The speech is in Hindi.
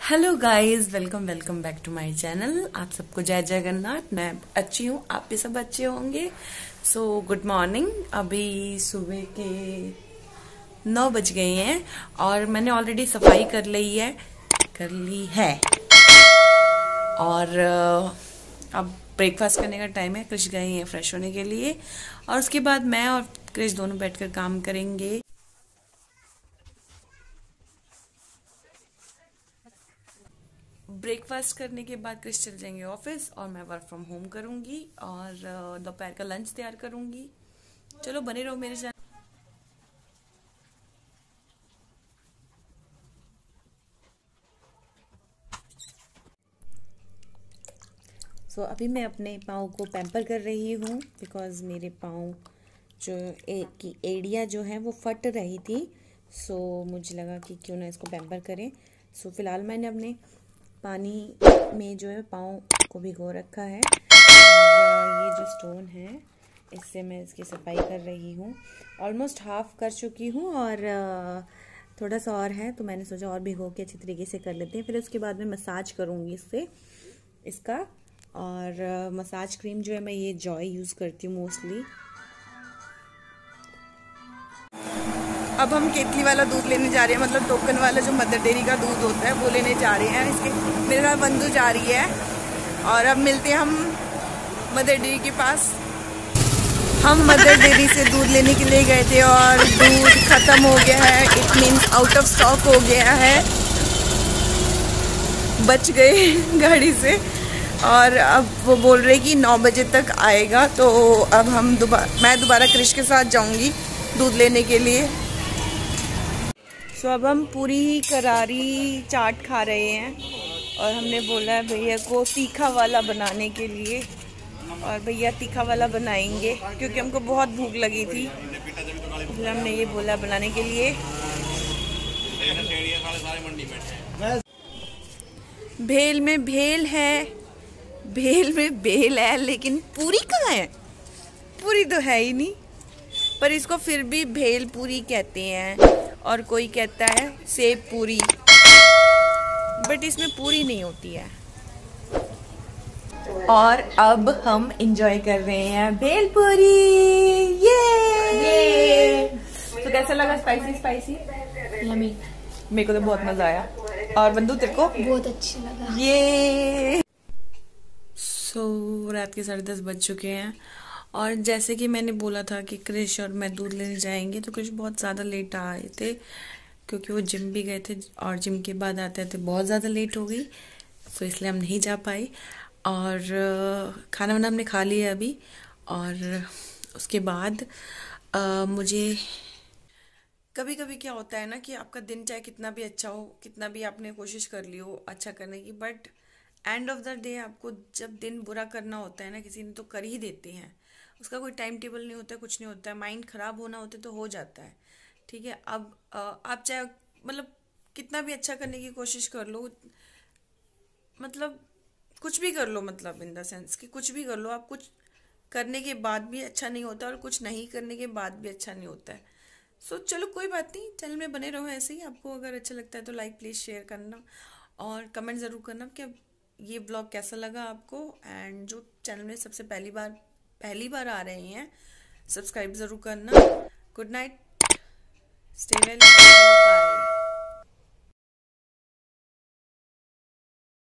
Hello guys, welcome welcome back to my channel. आप सबको जय जगन्नाथ। मैं अच्छी हूँ, आप भी सब अच्छे होंगे। So good morning. अभी सुबह के 9 बज गए हैं और मैंने ऑलरेडी सफाई कर ली है और अब ब्रेकफास्ट करने का टाइम है। क्रिश गए हैं फ्रेश होने के लिए और उसके बाद मैं और क्रिश दोनों बैठकर काम करेंगे। ब्रेकफास्ट करने के बाद क्रिश चल जाएंगे ऑफिस और मैं वर्क फ्रॉम होम करूंगी और दोपहर का लंच तैयार करूंगी। चलो बने रहो मेरे साथ। अभी मैं अपने पाँव को पैम्पर कर रही हूँ बिकॉज मेरे पाँव जो की एड़ियाँ जो हैं वो फट रही थी। मुझे लगा कि क्यों ना इसको पैम्पर करें। फिलहाल मैंने अपने पानी में जो है पाँव को भिगो रखा है और ये जो स्टोन है इससे मैं इसकी सफाई कर रही हूँ। ऑलमोस्ट हाफ कर चुकी हूँ और थोड़ा सा और है, तो मैंने सोचा और भिगो के अच्छी तरीके से कर लेते हैं। फिर उसके बाद में मसाज करूँगी इसका। और मसाज क्रीम जो है मैं ये जॉय यूज़ करती हूँ मोस्टली। अब हम केतली वाला दूध लेने जा रहे हैं, मतलब टोकन वाला जो मदर डेयरी का दूध होता है वो लेने जा रहे हैं। इसके मेरे साथ बंधु जा रही है और अब मिलते हैं हम मदर डेयरी के पास। हम मदर डेयरी से दूध लेने के लिए गए थे और दूध खत्म हो गया है। It means out of stock हो गया है। बच गए गाड़ी से और अब वो बोल रहे कि 9 बजे तक आएगा। तो अब मैं दोबारा क्रिश के साथ जाऊंगी दूध लेने के लिए। अब हम पूरी करारी चाट खा रहे हैं और हमने बोला है भैया को तीखा वाला बनाने के लिए और भैया तीखा वाला बनाएंगे क्योंकि हमको बहुत भूख लगी थी, इसलिए हमने ये बोला बनाने के लिए। भेल में भेल है, भेल में भेल है, लेकिन पूरी कहाँ है? पूरी तो है ही नहीं, पर इसको फिर भी भेल पूरी कहते हैं और कोई कहता है सेब पूरी, बट इसमें पूरी नहीं होती है। और अब हम एंजॉय कर रहे हैं भेल पूरी। ये तो कैसा लगा? Spicy yummy. मेरे को तो बहुत मजा आया। और बंधु तेरे को? बहुत अच्छी लगा। ये रात के 10:30 बज चुके हैं और जैसे कि मैंने बोला था कि क्रिश और मैं दूध लेने जाएंगे, तो क्रिश बहुत ज़्यादा लेट आए थे क्योंकि वो जिम भी गए थे और जिम के बाद आते आते बहुत ज़्यादा लेट हो गई, तो इसलिए हम नहीं जा पाए। और खाना वाना हमने खा लिया अभी और उसके बाद मुझे कभी कभी क्या होता है ना कि आपका दिन चाहे कितना भी अच्छा हो, कितना भी आपने कोशिश कर ली हो अच्छा करने की, but end of the day आपको जब दिन बुरा करना होता है ना किसी ने, तो कर ही देते हैं। उसका कोई टाइम टेबल नहीं होता है, कुछ नहीं होता है। माइंड ख़राब होना होता है तो हो जाता है, ठीक है। अब आप चाहे मतलब कितना भी अच्छा करने की कोशिश कर लो, मतलब कुछ भी कर लो, मतलब इन द सेंस कि कुछ भी कर लो, आप कुछ करने के बाद भी अच्छा नहीं होता और कुछ नहीं करने के बाद भी अच्छा नहीं होता है। चलो कोई बात नहीं, चैनल में बने रहो ऐसे ही। आपको अगर अच्छा लगता है तो लाइक प्लीज़ शेयर करना और कमेंट ज़रूर करना कि ये ब्लॉग कैसा लगा आपको। एंड जो चैनल में सबसे पहली बार आ रहे हैं, सब्सक्राइब ज़रूर करना। Good night, stay well, bye.